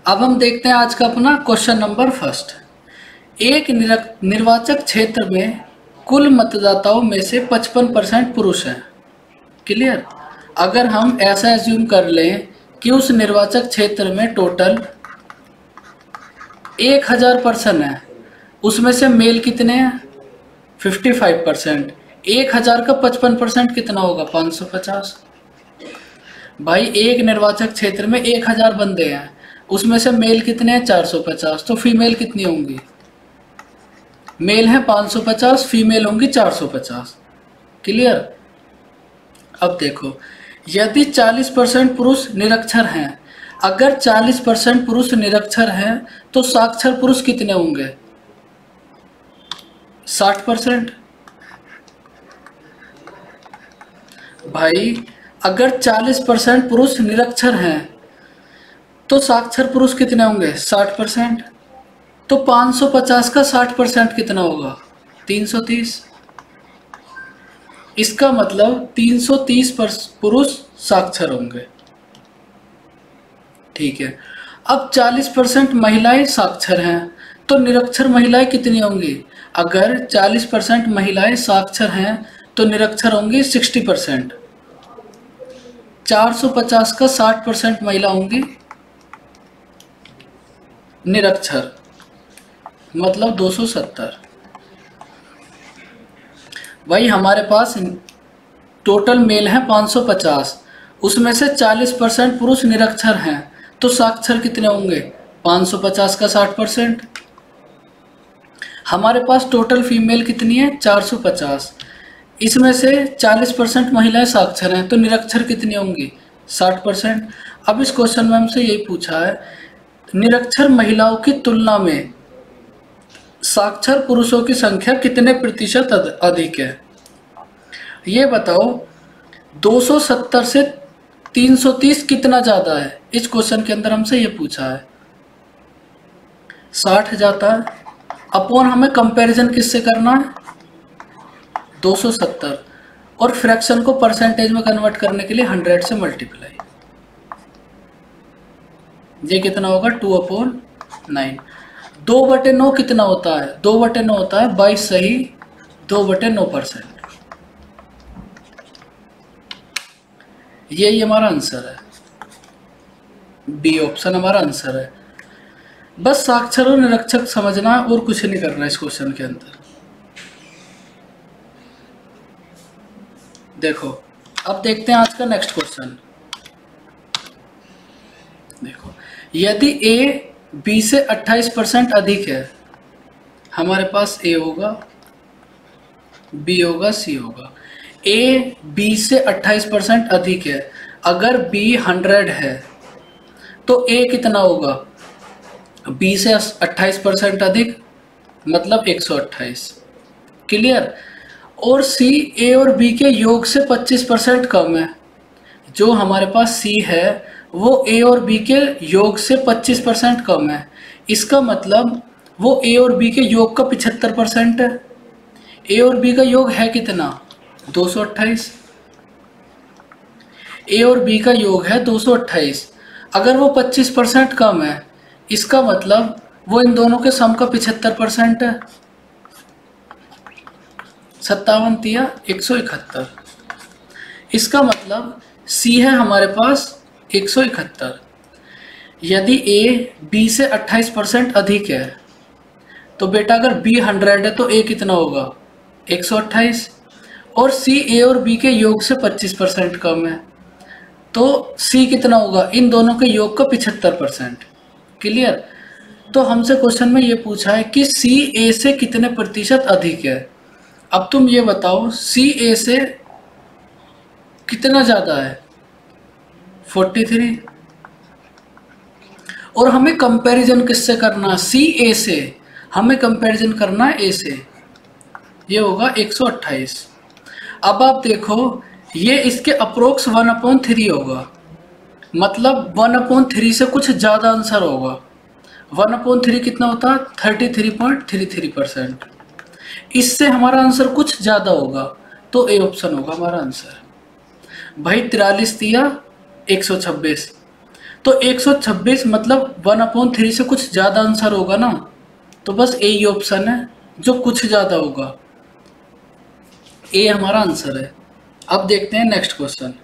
अब हम देखते हैं आज का अपना क्वेश्चन नंबर फर्स्ट। एक निर्वाचक क्षेत्र में कुल मतदाताओं में से 55% पुरुष हैं। क्लियर। अगर हम ऐसा एज्यूम कर लें कि उस निर्वाचक क्षेत्र में टोटल 1000 पर्सन है, उसमें से मेल कितने हैं 55%। 1000 का 55% कितना होगा 550। भाई एक निर्वाचक क्षेत्र में 1000 बंदे हैं, उसमें से मेल कितने हैं 450, तो फीमेल कितनी होंगी, मेल है 550, फीमेल होंगी 450। क्लियर। अब देखो, यदि 40% पुरुष निरक्षर हैं, अगर 40% पुरुष निरक्षर हैं तो साक्षर पुरुष कितने होंगे 60%। भाई अगर 40% पुरुष निरक्षर हैं तो साक्षर पुरुष कितने होंगे 60%। तो 550 का 60% कितना होगा 330। इसका मतलब 330 पुरुष साक्षर होंगे। ठीक है। अब 40% महिलाएं साक्षर हैं तो निरक्षर महिलाएं कितनी होंगी, अगर 40% महिलाएं साक्षर हैं तो निरक्षर होंगी 60%। 450 का 60% महिला होंगी निरक्षर, मतलब 270। भाई हमारे पास टोटल मेल है 550, उसमें से 40% पुरुष निरक्षर हैं तो साक्षर कितने होंगे 550 का 60%। हमारे पास टोटल फीमेल कितनी है 450, इसमें से 40% महिलाएं साक्षर हैं तो निरक्षर कितनी होंगी 60%। अब इस क्वेश्चन में हमसे यही पूछा है, निरक्षर महिलाओं की तुलना में साक्षर पुरुषों की संख्या कितने प्रतिशत अधिक है। ये बताओ 270 से 330 कितना ज़्यादा है। इस क्वेश्चन के अंदर हमसे ये पूछा है 60 जाता है, अपॉन हमें कंपैरिजन किससे करना है 270, और फ्रैक्शन को परसेंटेज में कन्वर्ट करने के लिए 100 से मल्टीप्लाई। ये कितना होगा 2/9। 2/9 कितना होता है 2/9 होता है 22 सही 2/9%। यही हमारा आंसर है, बी ऑप्शन हमारा आंसर है। बस साक्षर और निरक्षर समझना और कुछ नहीं करना इस क्वेश्चन के अंदर। देखो अब देखते हैं आज का नेक्स्ट क्वेश्चन। देखो, यदि ए बी से 28% अधिक है, हमारे पास ए होगा, बी होगा, सी होगा। ए बी से 28% अधिक है, अगर बी 100 है तो ए कितना होगा बी से 28% अधिक, मतलब 128। क्लियर। और सी ए और बी के योग से 25% कम है। जो हमारे पास सी है वो ए और बी के योग से 25% कम है, इसका मतलब वो ए और बी के योग का 75% है। ए और बी का योग है कितना 228, ए और बी का योग है 228। अगर वो 25% कम है, इसका मतलब वो इन दोनों के सम का 75% है। 57 तिया 171, इसका मतलब सी है हमारे पास 171। यदि ए बी से 28% अधिक है तो बेटा अगर बी 100 है तो ए कितना होगा 128, और सी ए और बी के योग से 25% कम है तो सी कितना होगा इन दोनों के योग का 75%। क्लियर। तो हमसे क्वेश्चन में ये पूछा है कि सी ए से कितने प्रतिशत अधिक है। अब तुम ये बताओ सी ए से कितना ज़्यादा है 43, और हमें कंपैरिजन किससे करना है सी ए से, हमें कंपैरिजन करना है ए से, ये होगा 128। अब आप देखो ये इसके अप्रोक्स 1/3 होगा, मतलब 1/3 से कुछ ज़्यादा आंसर होगा। 1/3 कितना होता है 33.33%। इससे हमारा आंसर कुछ ज़्यादा होगा तो ए ऑप्शन होगा हमारा आंसर। भाई 43 दिया 126, तो 126 मतलब 1/3 से कुछ ज़्यादा आंसर होगा ना, तो बस ए ही ऑप्शन है जो कुछ ज़्यादा होगा, ए हमारा आंसर है। अब देखते हैं नेक्स्ट क्वेश्चन।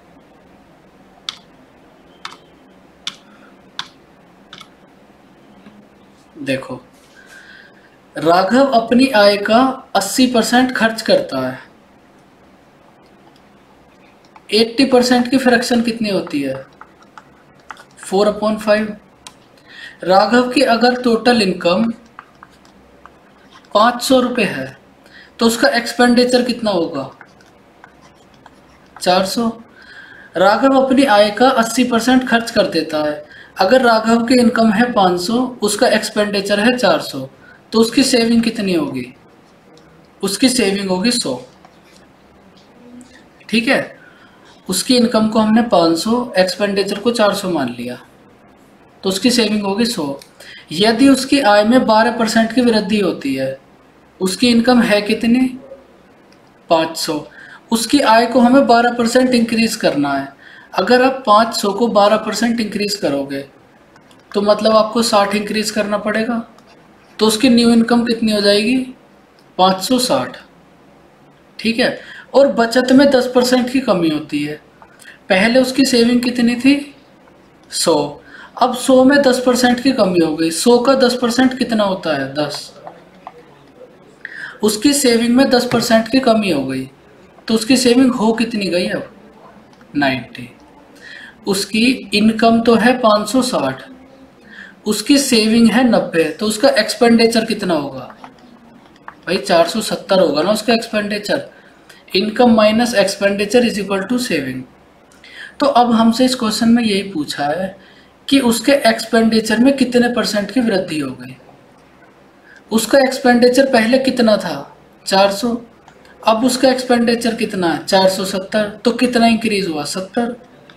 देखो, राघव अपनी आय का 80% खर्च करता है, 80% की फ्रैक्शन कितनी होती है? 4/5। राघव की अगर टोटल इनकम 500 रुपये है तो उसका एक्सपेंडिचर कितना होगा? 400। राघव अपनी आय का 80% खर्च कर देता है, अगर राघव की इनकम है 500, उसका एक्सपेंडिचर है 400, तो उसकी सेविंग कितनी होगी? उसकी सेविंग होगी 100। ठीक है, उसकी इनकम को हमने 500, एक्सपेंडिचर को 400 मान लिया, तो उसकी सेविंग होगी 100। यदि उसकी आय में 12% की वृद्धि होती है, उसकी इनकम है कितनी? 500, उसकी आय को हमें 12% इंक्रीज करना है। अगर आप 500 को 12% इंक्रीज करोगे तो मतलब आपको 60 इंक्रीज करना पड़ेगा, तो उसकी न्यू इनकम कितनी हो जाएगी? 560। ठीक है, और बचत में 10% की कमी होती है। पहले उसकी सेविंग कितनी थी? 100। अब 100 में 10% की कमी हो गई, 100 का 10% कितना होता है? 10। उसकी सेविंग में 10% की कमी हो गई, तो उसकी सेविंग हो कितनी गई अब? 90। उसकी इनकम तो है 560, उसकी सेविंग है 90, तो उसका एक्सपेंडिचर कितना होगा? भाई 470 होगा ना उसका expenditure. Income minus expenditure is equal to saving. तो अब हमसे इस क्वेश्चन में यही पूछा है कि उसके एक्सपेंडिचर में कितने परसेंट की वृद्धि हो गई। उसका एक्सपेंडिचर पहले कितना था? 400। अब उसका एक्सपेंडिचर कितना है? 470। तो कितना इंक्रीज हुआ? 70।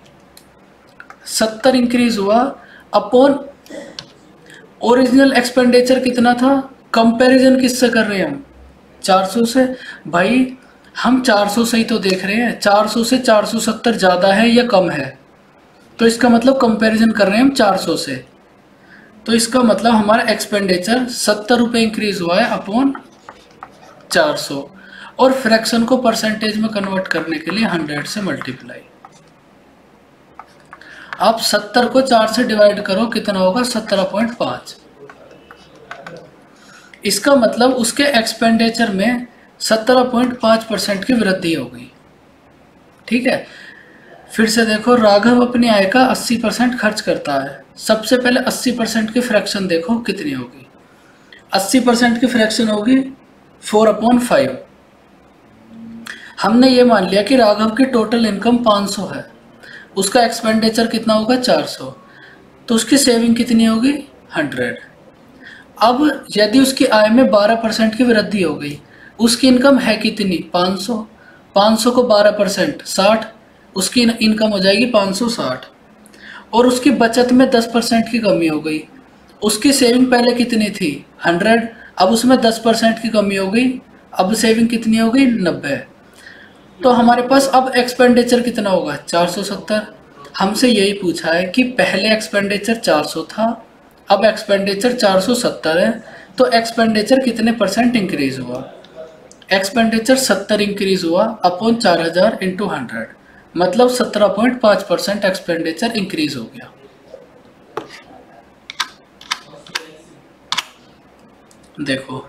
70 इंक्रीज हुआ अपॉन ओरिजिनल एक्सपेंडिचर कितना था? कंपैरिजन किससे कर रहे हैं हम? 400 से। भाई हम 400 से ही तो देख रहे हैं, 400 से 470 ज़्यादा है या कम है, तो इसका मतलब कंपैरिजन कर रहे हैं हम 400 से, तो इसका मतलब हमारा एक्सपेंडिचर 70 रुपये इंक्रीज हुआ है अपॉन 400, और फ्रैक्शन को परसेंटेज में कन्वर्ट करने के लिए 100 से मल्टीप्लाई। आप 70 को 4 से डिवाइड करो, कितना होगा? 17.5। इसका मतलब उसके एक्सपेंडिचर में 17.5% की वृद्धि हो गई। ठीक है, फिर से देखो, राघव अपनी आय का 80% खर्च करता है। सबसे पहले 80% की फ्रैक्शन देखो कितनी होगी। 80% की फ्रैक्शन होगी 4/5। हमने ये मान लिया कि राघव की टोटल इनकम 500 है, उसका एक्सपेंडिचर कितना होगा? 400, तो उसकी सेविंग कितनी होगी? 100। अब यदि उसकी आय में 12% की वृद्धि हो गई, उसकी इनकम है कितनी? 500। 500 को 12% 60, उसकी इनकम हो जाएगी 560, और उसकी बचत में 10% की कमी हो गई। उसकी सेविंग पहले कितनी थी? 100, अब उसमें 10% की कमी हो गई, अब सेविंग कितनी हो गई? 90। तो हमारे पास अब एक्सपेंडिचर कितना होगा? 470। हमसे यही पूछा है कि पहले एक्सपेंडिचर 400 था, अब एक्सपेंडिचर 470 है, तो एक्सपेंडिचर कितने परसेंट इंक्रीज हुआ? एक्सपेंडिचर 70 इंक्रीज हुआ अपॉन 4000 इंटू 100, मतलब 17.5% एक्सपेंडिचर इंक्रीज हो गया। देखो,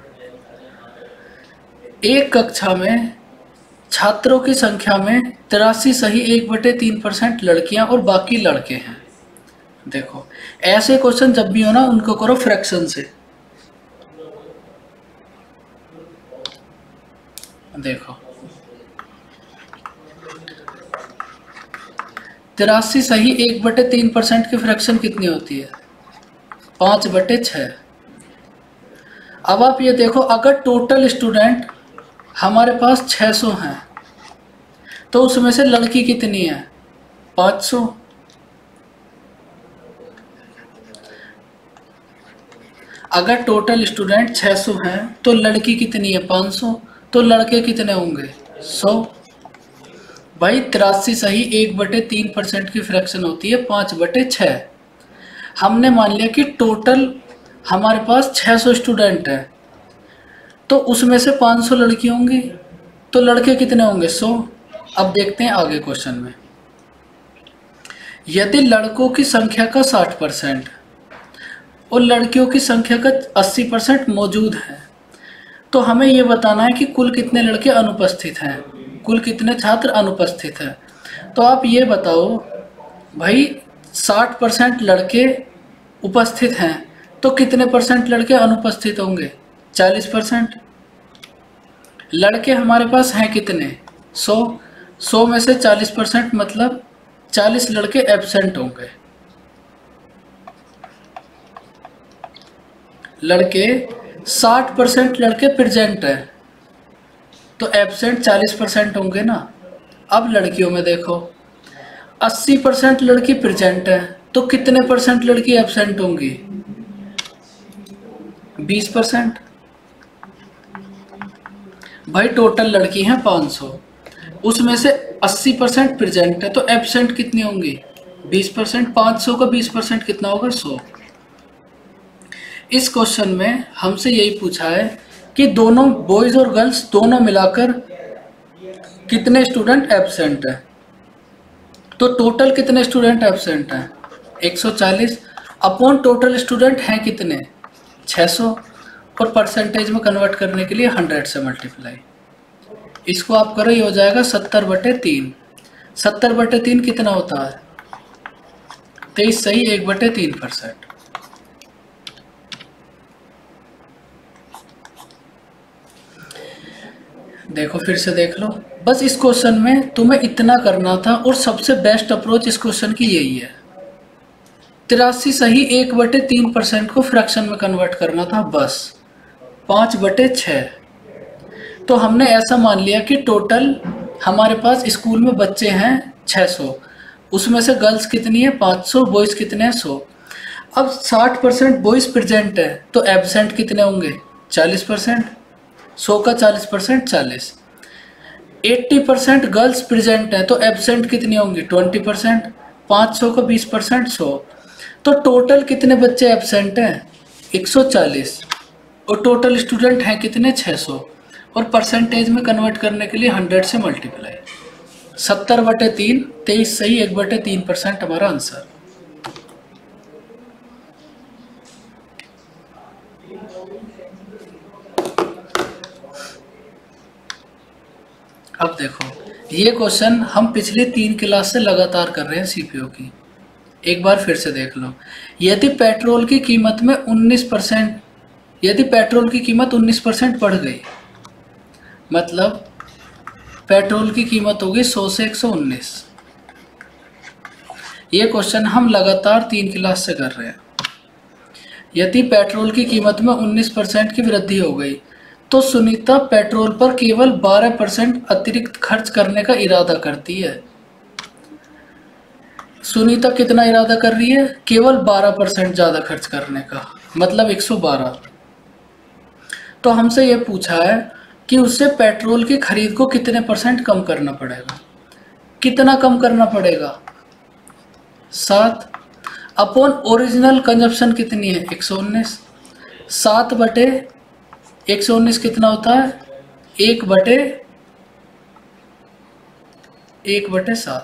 एक कक्षा में छात्रों की संख्या में 83 सही 1/3% लड़कियां और बाकी लड़के हैं। देखो, ऐसे क्वेश्चन जब भी हो ना, उनको करो फ्रैक्शन से। देखो, 83 सही 1/3% की फ्रैक्शन कितनी होती है? 5/6। अब आप ये देखो, अगर टोटल स्टूडेंट हमारे पास 600 हैं, तो उसमें से लड़की कितनी है? 500। अगर टोटल स्टूडेंट 600 हैं तो लड़की कितनी है? 500, तो लड़के कितने होंगे? 100। भाई 83 सही 1/3% की फ्रैक्शन होती है 5/6। हमने मान लिया कि टोटल हमारे पास 600 स्टूडेंट है, तो उसमें से 500 लड़की होंगी, तो लड़के कितने होंगे? 100। अब देखते हैं आगे क्वेश्चन में। यदि लड़कों की संख्या का 60% और लड़कियों की संख्या का 80% मौजूद है, तो हमें यह बताना है कि कुल कितने लड़के अनुपस्थित हैं, कुल कितने छात्र अनुपस्थित हैं। तो आप ये बताओ भाई, 60% लड़के उपस्थित हैं तो कितने परसेंट लड़के अनुपस्थित होंगे? 40%। लड़के हमारे पास हैं कितने? 100। 100 में से 40% मतलब 40 लड़के एब्सेंट होंगे। लड़के 60% लड़के प्रेजेंट है, तो एब्सेंट 40% होंगे ना। अब लड़कियों में देखो, 80% लड़की प्रेजेंट है, तो कितने परसेंट लड़की एब्सेंट होंगी? 20%। भाई टोटल लड़की हैं 500, उसमें से 80% प्रेजेंट है, तो एब्सेंट कितनी होंगी? 20%। 500 का 20% कितना होगा? 100। इस क्वेश्चन में हमसे यही पूछा है कि दोनों बॉयज और गर्ल्स दोनों मिलाकर कितने स्टूडेंट एब्सेंट है। तो टोटल कितने स्टूडेंट एब्सेंट हैं? 140 अपॉन टोटल स्टूडेंट हैं कितने? 600, और परसेंटेज में कन्वर्ट करने के लिए 100 से मल्टीप्लाई। इसको आप करो, ये हो जाएगा 70/3। 70/3 कितना होता है? 23 सही, 1/3%। देखो फिर से देख लो, बस इस क्वेश्चन में तुम्हें इतना करना था, और सबसे बेस्ट अप्रोच इस क्वेश्चन की यही है। 83 सही, 1/3% को फ्रैक्शन में कन्वर्ट करना था बस। 5/6। तो हमने ऐसा मान लिया कि टोटल हमारे पास स्कूल में बच्चे हैं 600, उसमें से गर्ल्स कितनी है? 500, बॉयज़ कितने हैं? 100। अब 60% बॉयज़ प्रेजेंट है, तो एब्सेंट कितने होंगे? 40%। 100 का 40% 40। 80% गर्ल्स प्रेजेंट है, तो एब्सेंट कितनी होंगी? 20%। 500 का 20% 100। तो टोटल कितने बच्चे एब्सेंट हैं? 140, और टोटल स्टूडेंट हैं कितने? 600, और परसेंटेज में कन्वर्ट करने के लिए 100 से मल्टीप्लाई। 70/3, 23 सही, 1/3% हमारा आंसर। अब देखो, ये क्वेश्चन हम पिछली 3 क्लास से लगातार कर रहे हैं सीपीओ की। एक बार फिर से देख लो। यदि पेट्रोल की कीमत में 19%, यदि पेट्रोल की कीमत 19% बढ़ गई, मतलब पेट्रोल की कीमत होगी 100 से 119। ये क्वेश्चन हम लगातार 3 क्लास से कर रहे हैं। यदि पेट्रोल की कीमत में 19% की वृद्धि हो गई, तो सुनीता पेट्रोल पर केवल 12% अतिरिक्त खर्च करने का इरादा करती है। सुनीता कितना इरादा कर रही है? केवल 12% ज़्यादा खर्च करने का, मतलब 112। तो हमसे ये पूछा है कि उससे पेट्रोल की खरीद को कितने परसेंट कम करना पड़ेगा। कितना कम करना पड़ेगा? 7 अपॉन ओरिजिनल कंजप्शन कितनी है? 119। 7/119 कितना होता है? 1/7।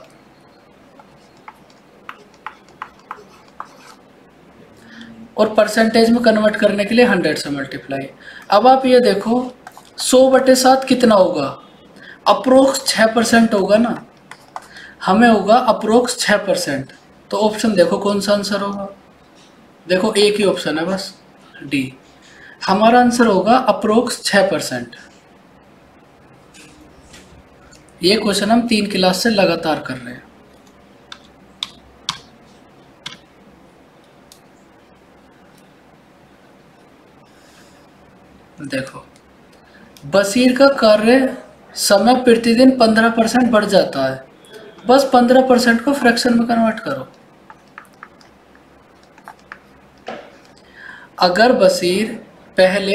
और परसेंटेज में कन्वर्ट करने के लिए 100 से मल्टीप्लाई। अब आप ये देखो, 100/7 कितना होगा? अप्रोक्स 6% होगा ना। हमें होगा अप्रोक्स 6%। तो ऑप्शन देखो कौन सा आंसर होगा। देखो एक ही ऑप्शन है बस, डी। हमारा आंसर होगा अप्रोक्स 6%। ये क्वेश्चन हम 3 क्लास से लगातार कर रहे हैं। देखो, बशीर का कार्य समय प्रतिदिन 15% बढ़ जाता है। बस 15% को फ्रैक्शन में कन्वर्ट करो। अगर बशीर पहले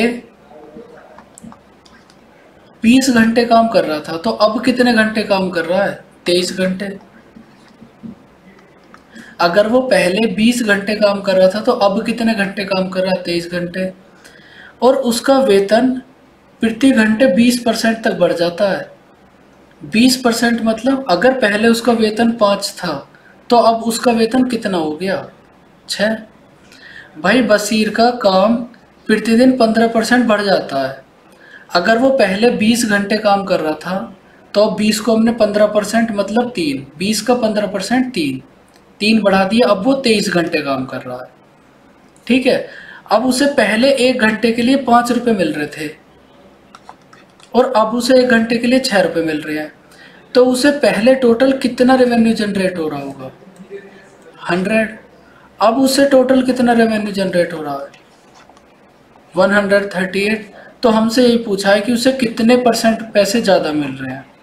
20 घंटे काम कर रहा था, तो अब कितने घंटे काम कर रहा है? 23 घंटे। अगर वो पहले 20 घंटे काम कर रहा था तो अब कितने घंटे काम कर रहा है? 23 घंटे। और उसका वेतन प्रति घंटे 20% तक बढ़ जाता है। 20% मतलब अगर पहले उसका वेतन 5 था तो अब उसका वेतन कितना हो गया? 6। भाई बशीर का काम प्रतिदिन 15% बढ़ जाता है। अगर वो पहले 20 घंटे काम कर रहा था तो अब 20 को हमने 15% मतलब 3, 20 का 15% 3 बढ़ा दिया, अब वो 23 घंटे काम कर रहा है। ठीक है। अब उसे पहले 1 घंटे के लिए 5 रुपये मिल रहे थे और अब उसे 1 घंटे के लिए 6 रुपये मिल रहे हैं, तो उसे पहले टोटल कितना रेवेन्यू जनरेट हो रहा होगा? 100। अब उसे टोटल कितना रेवेन्यू जनरेट हो रहा है? 138। तो हमसे यही पूछा है कि उसे कितने % पैसे ज़्यादा मिल रहे हैं?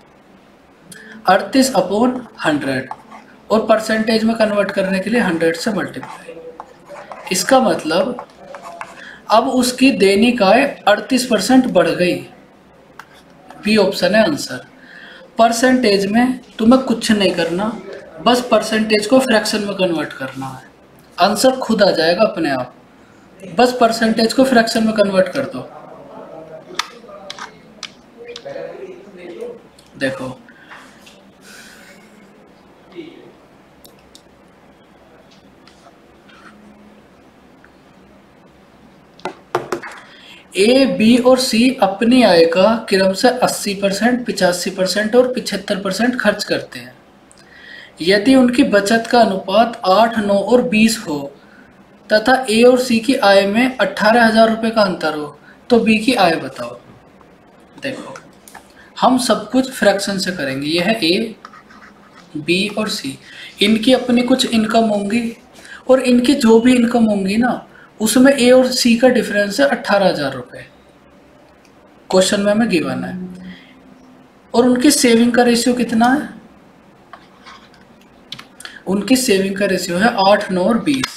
38/100। और परसेंटेज में कन्वर्ट करने के लिए 100 से मल्टीप्लाई। इसका मतलब अब उसकी दैनिक आय 38% बढ़ गई। बी ऑप्शन है आंसर। परसेंटेज में तुम्हें कुछ नहीं करना, बस परसेंटेज को फ्रैक्शन में कन्वर्ट करना है, आंसर खुद आ जाएगा अपने आप। बस परसेंटेज को फ्रैक्शन में कन्वर्ट कर दो। देखो ए, बी और सी अपनी आय का क्रमशः 80%, 85% और 75% खर्च करते हैं। यदि उनकी बचत का अनुपात 8, 9 और 20 हो तथा ए और सी की आय में 18,000 रुपये का अंतर हो तो बी की आय बताओ। देखो हम सब कुछ फ्रैक्शन से करेंगे। यह है ए, बी और सी, इनकी अपनी कुछ इनकम होंगी और इनकी जो भी इनकम होंगी ना उसमें ए और सी का डिफरेंस है 18,000 रुपये, क्वेश्चन में हमें गिवन है। और उनकी सेविंग का रेशियो कितना है? उनकी सेविंग का रेशियो है 8, 9 और 20।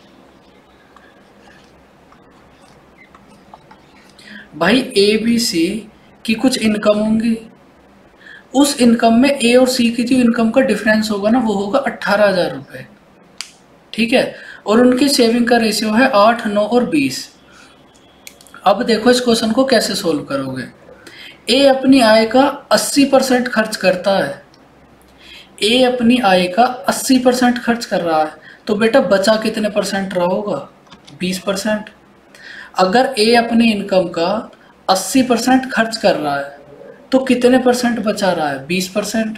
भाई ए, बी, सी की कुछ इनकम होंगी, उस इनकम में ए और सी की जो इनकम का डिफरेंस होगा ना वो होगा 18,000 रुपये। ठीक है। और उनकी सेविंग का रेशियो है 8, 9 और 20। अब देखो इस क्वेश्चन को कैसे सोल्व करोगे। ए अपनी आय का 80% खर्च करता है, ए अपनी आय का 80% खर्च कर रहा है, तो बेटा बचा कितने परसेंट रहा होगा? 20%। अगर ए अपनी इनकम का 80% खर्च कर रहा है तो कितने परसेंट बचा रहा है? 20%।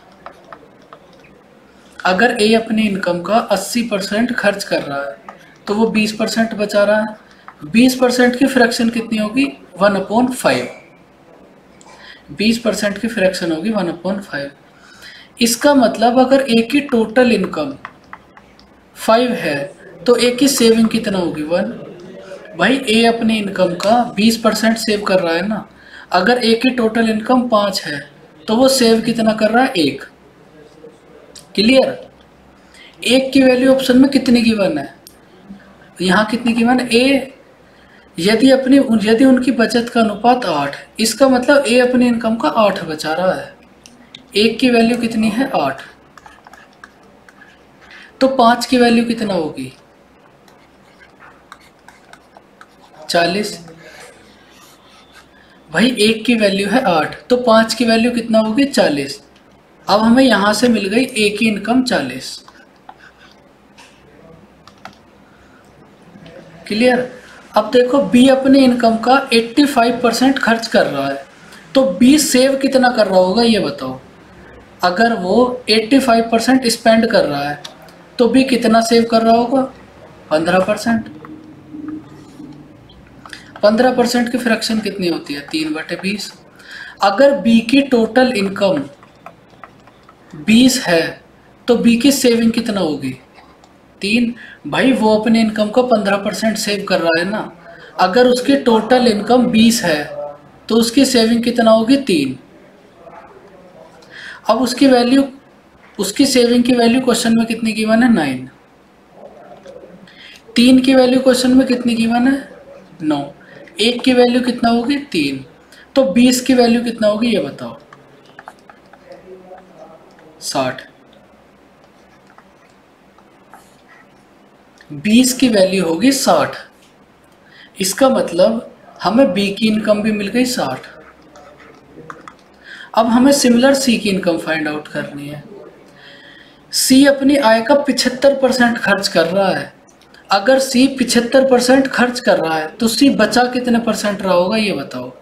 अगर ए अपनी इनकम का 80% खर्च कर रहा है तो वो 20% बचा रहा है। 20% की फ्रैक्शन कितनी होगी? 1/5। 20% की फ्रैक्शन होगी 1/5। इसका मतलब अगर ए की टोटल इनकम 5 है तो ए की सेविंग कितना होगी? 1। भाई ए अपनी इनकम का 20% सेव कर रहा है ना, अगर ए की टोटल इनकम 5 है तो वो सेव कितना कर रहा है? 1। क्लियर? 1 की वैल्यू ऑप्शन में कितनी गिवन है? यहाँ कितनी गिवन है? ए यदि उनकी बचत का अनुपात 8, इसका मतलब ए अपनी इनकम का 8 बचा रहा है। 1 की वैल्यू कितनी है? 8। तो 5 की वैल्यू कितना होगी? 40। भाई 1 की वैल्यू है 8 तो 5 की वैल्यू कितना होगी? 40। अब हमें यहां से मिल गई ए की इनकम 40। क्लियर? अब देखो बी अपनी इनकम का 85% खर्च कर रहा है, तो बी सेव कितना कर रहा होगा ये बताओ। अगर वो 85% स्पेंड कर रहा है तो बी कितना सेव कर रहा होगा? 15%। 15% की फ्रैक्शन कितनी होती है? 3/20। अगर बी की टोटल इनकम 20 है तो बी की सेविंग कितना होगी? 3। भाई वो अपने इनकम का 15% सेव कर रहा है ना, अगर उसकी टोटल इनकम 20 है तो उसकी सेविंग कितना होगी? 3। अब उसकी सेविंग की वैल्यू क्वेश्चन में कितनी गिवन है? 9। 3 की वैल्यू क्वेश्चन में कितनी गिवन है? 9। 1 की वैल्यू कितना होगी? 3। तो 20 की वैल्यू कितना होगी ये बताओ? 60। 20 की वैल्यू होगी 60। इसका मतलब हमें B की इनकम भी मिल गई 60। अब हमें सिमिलर C की इनकम फाइंड आउट करनी है। C अपनी आय का 75% खर्च कर रहा है। अगर C 75% खर्च कर रहा है तो C बचा कितने परसेंट रहा होगा, ये बताओ।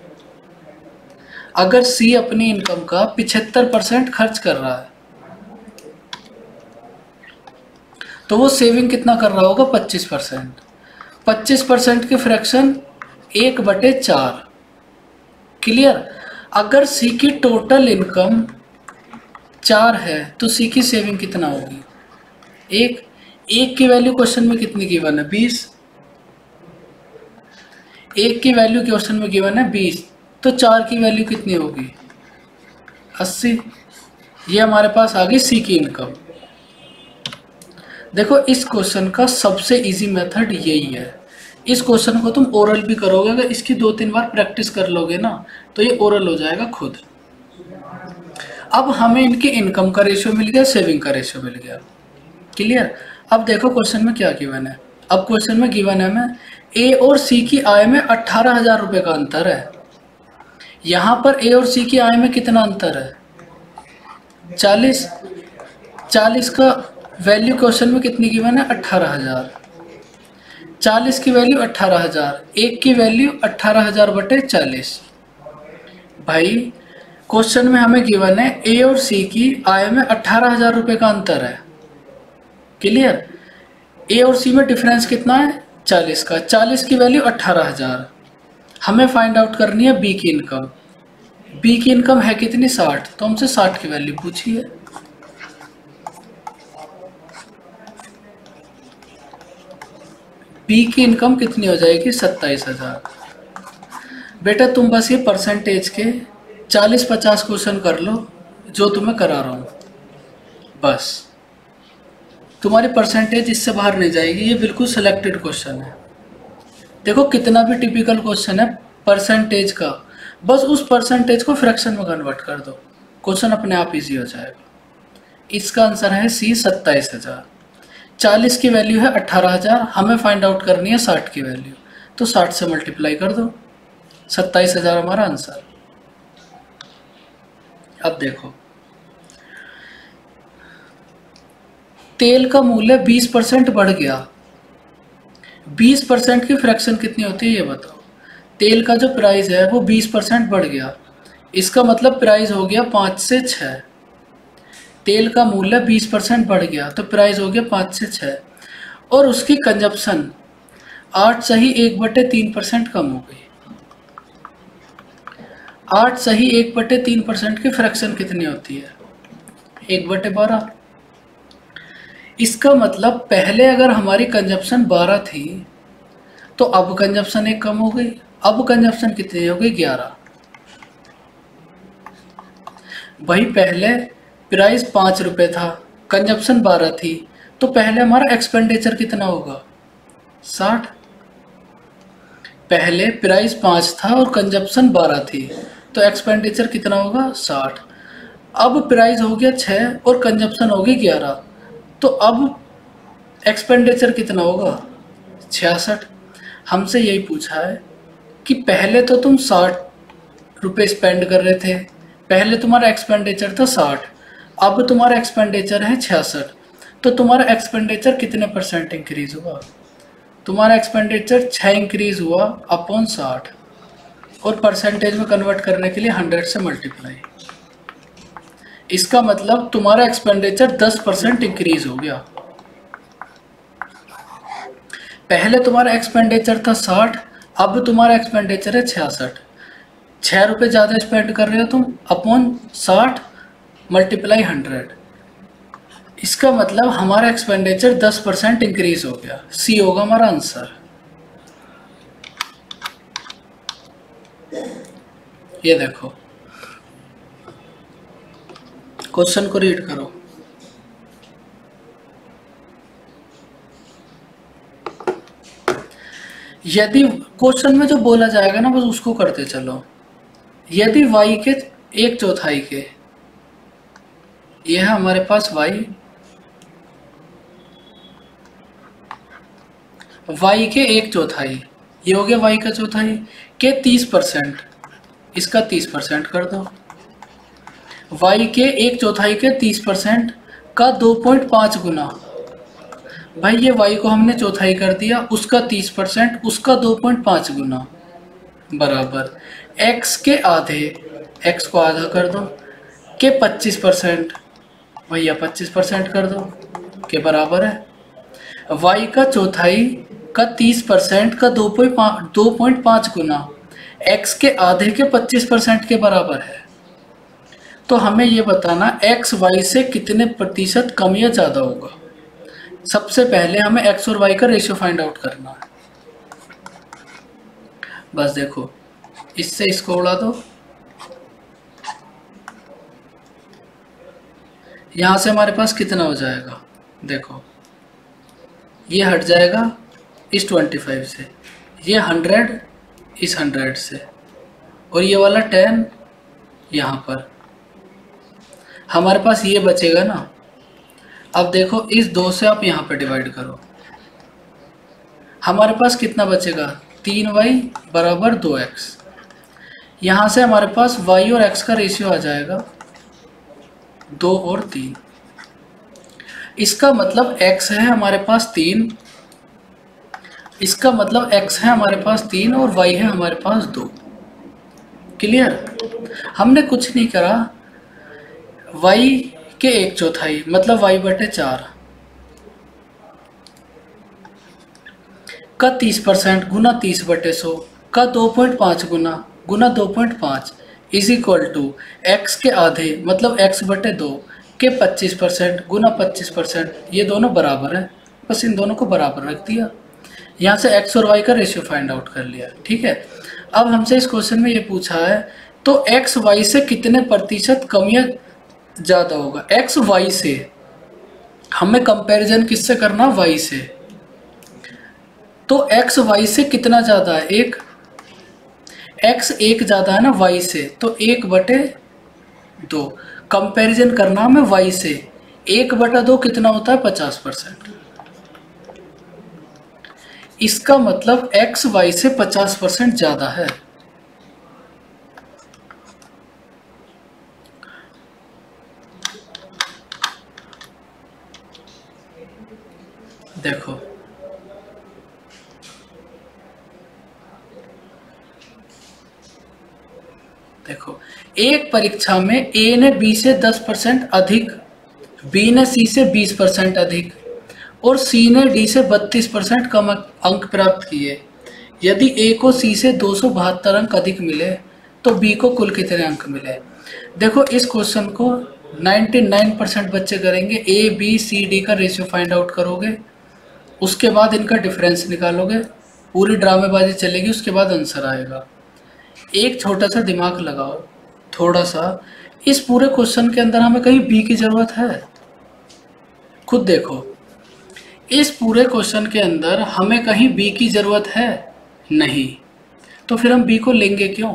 अगर C अपनी इनकम का 75% खर्च कर रहा है तो वो सेविंग कितना कर रहा होगा, 25%। 25% की फ्रैक्शन 1/4। क्लियर। अगर सी की टोटल इनकम 4 है तो सी की सेविंग कितना होगी, 1। 1 की वैल्यू क्वेश्चन में कितनी गिवन है, 20। 1 की वैल्यू क्वेश्चन में गिवन है 20, तो 4 की वैल्यू कितनी होगी, 80। ये हमारे पास आ गई सी की इनकम। देखो इस क्वेश्चन का सबसे इजी मेथड यही है। इस क्वेश्चन को तुम ओरल भी करोगे, अगर इसकी 2-3 बार प्रैक्टिस कर लोगे ना तो ये ओरल हो जाएगा खुद। अब हमें इनकी इनकम का रेशियो मिल गया, सेविंग का रेशियो मिल गया। क्लियर। अब देखो क्वेश्चन में क्या गिवन है। अब क्वेश्चन में गिवन है हमें ए और सी की आय में 18,000 रुपये का अंतर है। यहाँ पर ए और सी की आय में कितना अंतर है, 40। 40 का वैल्यू क्वेश्चन में कितनी गिवन है, 18,000। 40 की वैल्यू 18,000, 1 की वैल्यू 18,000/40। भाई क्वेश्चन में हमें गिवन है ए और सी की आय में 18,000 रुपये का अंतर है। क्लियर। ए और सी में डिफरेंस कितना है, 40 का। 40 की वैल्यू 18,000। हमें फाइंड आउट करनी है बी की इनकम। बी की इनकम है कितनी, 60। तो हमसे 60 की वैल्यू पूछी है। बी की इनकम कितनी हो जाएगी, 27,000। बेटा तुम बस ये परसेंटेज के 40-50 क्वेश्चन कर लो जो तुम्हें करा रहा हूँ, बस तुम्हारी परसेंटेज इससे बाहर नहीं जाएगी। ये बिल्कुल सिलेक्टेड क्वेश्चन है। देखो कितना भी टिपिकल क्वेश्चन है परसेंटेज का, बस उस परसेंटेज को फ्रैक्शन में कन्वर्ट कर दो, क्वेश्चन अपने आप इजी हो जाएगा। इसका आंसर है सी, 27,000। 40 की वैल्यू है 18,000, हमें फाइंड आउट करनी है 60 की वैल्यू, तो 60 से मल्टीप्लाई कर दो, 27,000 हमारा आंसर। अब देखो तेल का मूल्य 20% बढ़ गया। 20% की फ्रैक्शन कितनी होती है ये बताओ। तेल का जो प्राइस है वो 20% बढ़ गया, इसका मतलब प्राइस हो गया 5 से 6। तेल का मूल्य 20% बढ़ गया तो प्राइस हो गया 5 से 6, और उसकी कंजप्शन 8 सही 1/3% कम हो गई। 8 सही 1/3% की फ्रैक्शन कितनी होती है, 1/12। इसका मतलब पहले अगर हमारी कंजप्शन 12 थी तो अब कंजप्शन 1 कम हो गई। अब कंजप्शन कितनी हो गई, 11। भाई पहले प्राइस 5 रुपये था, कंजप्शन 12 थी, तो पहले हमारा एक्सपेंडिचर कितना होगा, 60। पहले प्राइस 5 था और कंजप्शन 12 थी, तो एक्सपेंडिचर कितना होगा, 60। अब प्राइस हो गया 6 और कंजप्शन हो गई 11, तो अब एक्सपेंडिचर कितना होगा, 66। हमसे यही पूछा है कि पहले तो तुम 60 रुपये स्पेंड कर रहे थे, पहले तुम्हारा एक्सपेंडिचर था 60, अब तुम्हारा एक्सपेंडिचर है 66, तो तुम्हारा एक्सपेंडिचर कितने परसेंट इंक्रीज हुआ, तुम्हारा एक्सपेंडिचर 6 इंक्रीज हुआ अपॉन 60, और परसेंटेज में कन्वर्ट करने के लिए 100 से मल्टीप्लाई। इसका मतलब तुम्हारा एक्सपेंडिचर 10% इंक्रीज हो गया। पहले तुम्हारा एक्सपेंडिचर था 60, अब तुम्हारा एक्सपेंडिचर है 66। 6 रुपये ज़्यादा स्पेंड कर रहे हो तुम, अपॉन 60 मल्टीप्लाई 100। इसका मतलब हमारा एक्सपेंडिचर 10% इंक्रीज हो गया। सी होगा हमारा आंसर। ये देखो क्वेश्चन को रीड करो। यदि क्वेश्चन में जो बोला जाएगा ना बस उसको करते चलो। यदि y के 1/4 के, यह है हमारे पास y, y के 1/4, ये हो गया y का चौथाई, के 30%, इसका 30% कर दो। y के 1/4 के 30% का 2.5 गुना, भाई ये y को हमने चौथाई कर दिया, उसका 30%, उसका 2.5 गुना बराबर x के आधे, x को आधा कर दो, के 25%, भैया 25% कर दो, के बराबर है y का चौथाई का 30% का 2.5 गुना x के आधे के 25% के बराबर है। तो हमें ये बताना x y से कितने प्रतिशत कम या ज़्यादा होगा। सबसे पहले हमें x और y का रेशियो फाइंड आउट करना है। बस देखो, इससे इसको उड़ा दो, यहाँ से हमारे पास कितना हो जाएगा, देखो ये हट जाएगा इस 25 से, ये 100 इस 100 से, और ये वाला 10 यहाँ पर, हमारे पास ये बचेगा ना। अब देखो इस 2 से आप यहाँ पे डिवाइड करो, हमारे पास कितना बचेगा, 3y बराबर 2x। यहाँ से हमारे पास y और x का रेशियो आ जाएगा 2 और 3। इसका मतलब x है हमारे पास 3, इसका मतलब x है हमारे पास 3 और y है हमारे पास 2। क्लियर? हमने कुछ नहीं करा, y के 1/4 मतलब y/4 का 30% गुना 30/100 का 2.5 गुना 2.5 इज इक्वल टू x के आधे मतलब x/2 के 25% गुना 25%, ये दोनों बराबर है, बस इन दोनों को बराबर रख दिया। यहाँ से x और y का रेशियो फाइंड आउट कर लिया। ठीक है, अब हमसे इस क्वेश्चन में ये पूछा है तो x y से कितने प्रतिशत कम या ज़्यादा होगा। x y से हमें कंपैरिजन किससे करना, y से, तो x y से कितना ज़्यादा है, x 1 ज़्यादा है ना y से, तो 1/2 कंपैरिजन करना हमें y से। 1/2 कितना होता है, 50%। इसका मतलब x y से 50% ज़्यादा है। देखो देखो एक परीक्षा में A ने B से 10% अधिक, B ने C से 20% अधिक और C ने D से 32% कम अंक प्राप्त किए। यदि A को C से 272 अंक अधिक मिले तो B को कुल कितने अंक मिले। देखो इस क्वेश्चन को 99% बच्चे करेंगे। A B C D का रेशियो फाइंड आउट करोगे, उसके बाद इनका डिफरेंस निकालोगे, पूरी ड्रामेबाजी चलेगी, उसके बाद आंसर आएगा। एक छोटा सा दिमाग लगाओ, थोड़ा सा, इस पूरे क्वेश्चन के अंदर हमें कहीं बी की जरूरत है? खुद देखो, इस पूरे क्वेश्चन के अंदर हमें कहीं बी की जरूरत है नहीं, तो फिर हम बी को लेंगे क्यों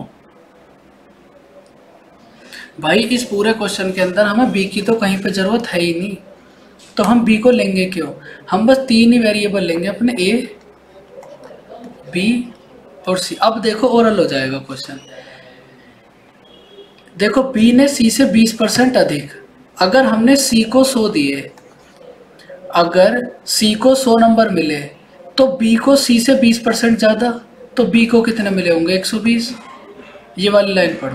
भाई? इस पूरे क्वेश्चन के अंदर हमें बी की तो कहीं पे जरूरत है ही नहीं, तो हम बी को लेंगे क्यों? हम बस 3 ही वेरिएबल लेंगे अपने, ए बी और सी। अब देखो ओरल हो जाएगा क्वेश्चन। देखो बी ने सी से 20% अधिक, अगर हमने सी को 100 दिए, अगर सी को 100 नंबर मिले तो बी को सी से 20% ज़्यादा, तो बी को कितने मिले होंगे, 120। ये वाली लाइन पढ़ो,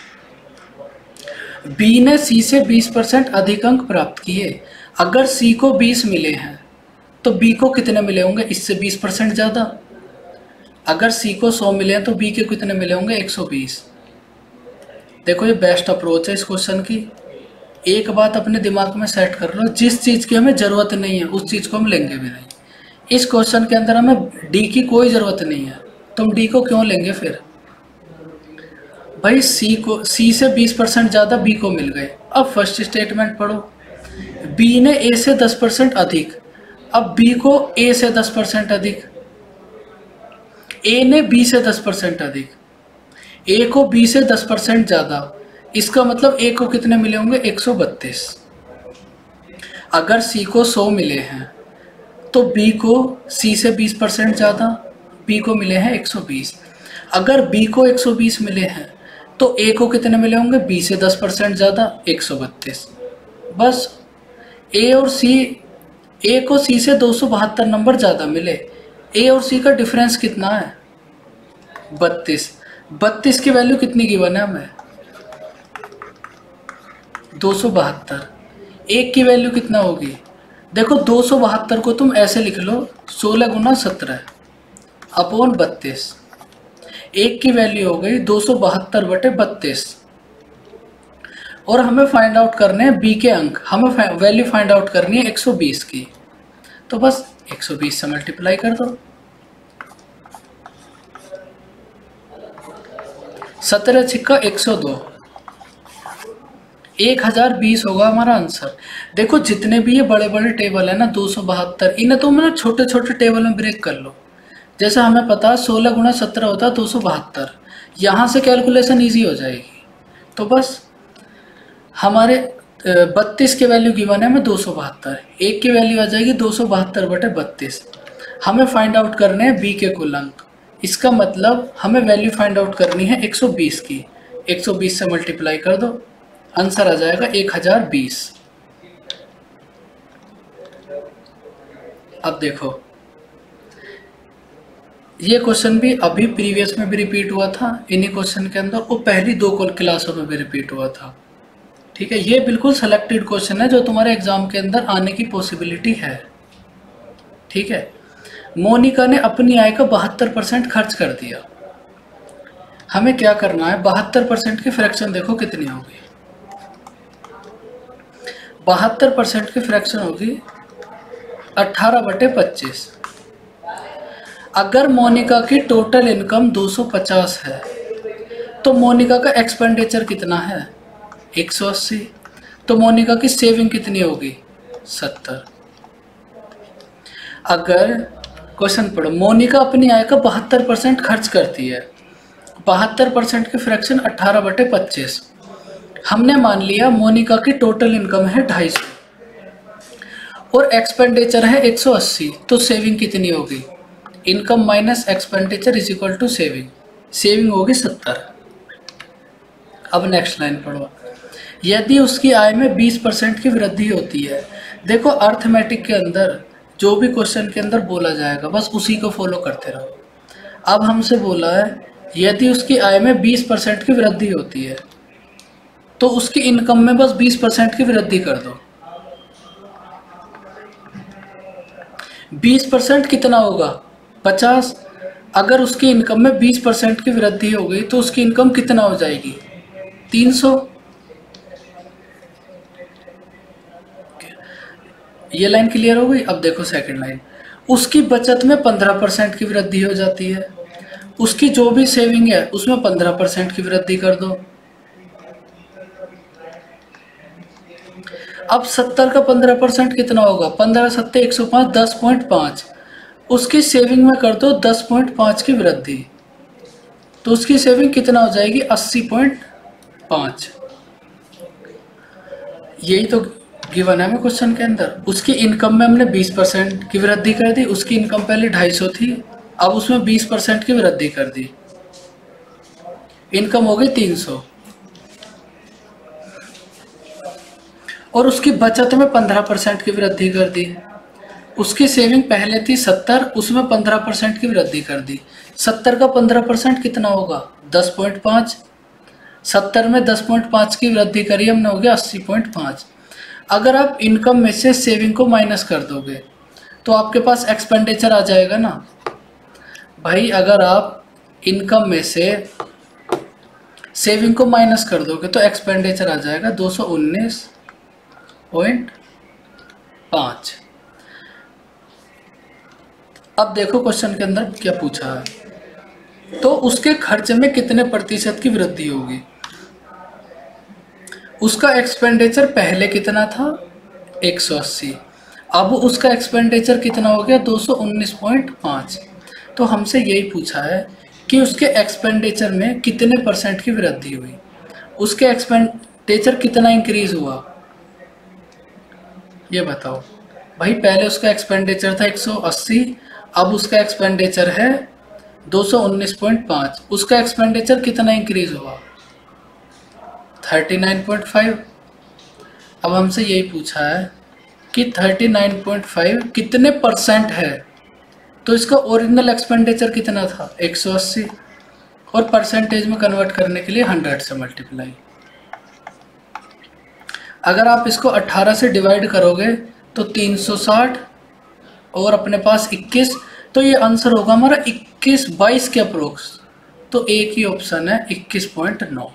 बी ने सी से 20% अधिक अंक प्राप्त किए, अगर सी को 20 मिले हैं तो बी को कितने मिले होंगे, इससे 20% ज़्यादा। अगर सी को 100 मिले हैं तो बी के कितने मिले होंगे, 120। देखो ये बेस्ट अप्रोच है इस क्वेश्चन की। एक बात अपने दिमाग में सेट कर लो, जिस चीज़ की हमें ज़रूरत नहीं है उस चीज़ को हम लेंगे भी नहीं। इस क्वेश्चन के अंदर हमें डी की कोई ज़रूरत नहीं है, तो हम डी को क्यों लेंगे फिर? भाई सी से 20% ज़्यादा बी को मिल गए। अब फर्स्ट स्टेटमेंट पढ़ो, बी ने ए से 10% अधिक, अब बी को ए से 10% अधिक, ए ने बी से 10% अधिक, ए को बी से 10% ज़्यादा, इसका मतलब ए को कितने मिले होंगे, 132। अगर सी को 100 मिले हैं तो बी को सी से 20% ज़्यादा, बी को मिले हैं 120। अगर बी को 120 मिले हैं तो ए को कितने मिले होंगे, बी से 10% ज़्यादा, 132। बस ए और सी, ए को सी से 272 नंबर ज़्यादा मिले। ए और सी का डिफरेंस कितना है, 32। 32 की वैल्यू कितनी गिवन है हमें, 272। एक की वैल्यू कितना होगी, देखो 272 को तुम ऐसे लिख लो 16 गुना 17 अपॉन 32। एक की वैल्यू हो गई 272/32। और हमें फाइंड आउट करने हैं बी के अंक, हमें वैल्यू फाइंड आउट करनी है 120 की। तो बस 120 से मल्टीप्लाई कर दो, 17 छिक्का 102, 1020 होगा हमारा आंसर। देखो जितने भी ये बड़े बड़े टेबल है ना 272, इन्हें तुम ना छोटे छोटे टेबल में ब्रेक कर लो। जैसे हमें पता है 16 गुना 17 होता है 272, यहाँ से कैलकुलेशन ईजी हो जाएगी। तो बस हमारे 32 की वैल्यू गिवन है हमें 272, एक की वैल्यू आ जाएगी 272/32। हमें फाइंड आउट करने हैं बी के कुल अंक, इसका मतलब हमें वैल्यू फाइंड आउट करनी है 120 की। 120 से मल्टीप्लाई कर दो, आंसर आ जाएगा 1020। अब देखो ये क्वेश्चन भी अभी प्रीवियस में भी रिपीट हुआ था इन्हीं क्वेश्चन के अंदर, और पहली 2 क्लासों में भी रिपीट हुआ था। ठीक है, ये बिल्कुल सेलेक्टेड क्वेश्चन है जो तुम्हारे एग्जाम के अंदर आने की पॉसिबिलिटी है। ठीक है, मोनिका ने अपनी आय का 72% खर्च कर दिया। हमें क्या करना है, 72% की फ्रैक्शन देखो कितनी होगी, 72% की फ्रैक्शन होगी 18/25। अगर मोनिका की टोटल इनकम 250 है तो मोनिका का एक्सपेंडिचर कितना है, 180। तो मोनिका की सेविंग कितनी होगी, 70। अगर क्वेश्चन पढ़ो, मोनिका अपनी आय का 72% खर्च करती है, 72% की फ्रैक्शन 18/25। हमने मान लिया मोनिका की टोटल इनकम है 250 और एक्सपेंडिचर है 180, तो सेविंग कितनी होगी, income minus expenditure is equal to saving, saving होगी 70। अब नेक्स्ट लाइन पढ़ो, यदि उसकी आय में 20% की वृद्धि होती है। देखो अर्थमेटिक के अंदर जो भी क्वेश्चन के अंदर बोला जाएगा बस उसी को फॉलो करते रहो। अब हमसे बोला है यदि उसकी आय में 20% की वृद्धि होती है तो उसकी इनकम में बस 20% की वृद्धि कर दो। 20% कितना होगा, 50। अगर उसकी इनकम में 20% की वृद्धि हो गई तो उसकी इनकम कितना हो जाएगी, 300। ये लाइन क्लियर हो गई। अब देखो सेकंड लाइन, उसकी बचत में 15% की वृद्धि हो जाती है, उसकी जो भी सेविंग है उसमें 15% की वृद्धि कर दो। अब 70 का 15% कितना होगा, 15 7 105, 10.5। उसकी सेविंग में कर दो 10.5 की वृद्धि, तो उसकी सेविंग कितना हो जाएगी, 80.5। यही तो गिवन है हमें क्वेश्चन के अंदर। उसकी इनकम में हमने 20% की वृद्धि कर दी, उसकी इनकम पहले 250 थी, अब उसमें 20% की वृद्धि कर दी, इनकम हो गई 300। और उसकी बचत में 15% की वृद्धि कर दी, उसकी सेविंग पहले थी 70, उसमें 15% की वृद्धि कर दी। 70 का 15% कितना होगा, 10.5। 70 में 10.5 की वृद्धि करी हमने, हो गया 80.5। अगर आप इनकम में से सेविंग को माइनस कर दोगे तो आपके पास एक्सपेंडिचर आ जाएगा ना भाई। अगर आप इनकम में से सेविंग को माइनस कर दोगे तो एक्सपेंडिचर आ जाएगा 219.5। अब देखो क्वेश्चन के अंदर क्या पूछा है, तो उसके खर्च में कितने प्रतिशत की वृद्धि होगी। उसका एक्सपेंडिचर पहले कितना था, 180, अब उसका एक्सपेंडिचर कितना हो गया, 219.5। तो हमसे यही पूछा है कि उसके एक्सपेंडिचर में कितने % की वृद्धि हुई, उसके एक्सपेंडिचर कितना इंक्रीज हुआ, ये बताओ। भाई पहले उसका एक्सपेंडिचर था 180, अब उसका एक्सपेंडिचर है 219.5। उसका एक्सपेंडिचर कितना इंक्रीज हुआ? 39.5। अब हमसे यही पूछा है कि 39.5 कितने परसेंट है, तो इसका ओरिजिनल एक्सपेंडिचर कितना था? 180, और परसेंटेज में कन्वर्ट करने के लिए 100 से मल्टीप्लाई। अगर आप इसको 18 से डिवाइड करोगे तो 360 और अपने पास 21, तो ये आंसर होगा हमारा 21/22 के अप्रोक्स। तो एक ही ऑप्शन है 21.9।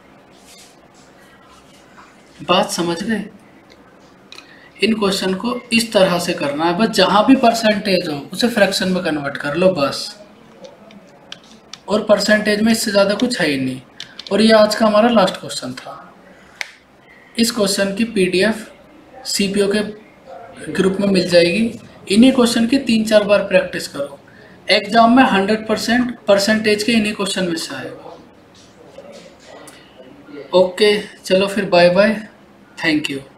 बात समझ गए? इन क्वेश्चन को इस तरह से करना है, बस जहां भी परसेंटेज हो उसे फ्रैक्शन में कन्वर्ट कर लो बस। और परसेंटेज में इससे ज़्यादा कुछ है ही नहीं। और ये आज का हमारा लास्ट क्वेश्चन था। इस क्वेश्चन की पीडीएफ सीपीओ के ग्रुप में मिल जाएगी। इन्हीं क्वेश्चन की 3-4 बार प्रैक्टिस करो, एग्जाम में 100% परसेंटेज के इन्हीं क्वेश्चन में से आएगा। ओके, चलो फिर बाय बाय, थैंक यू।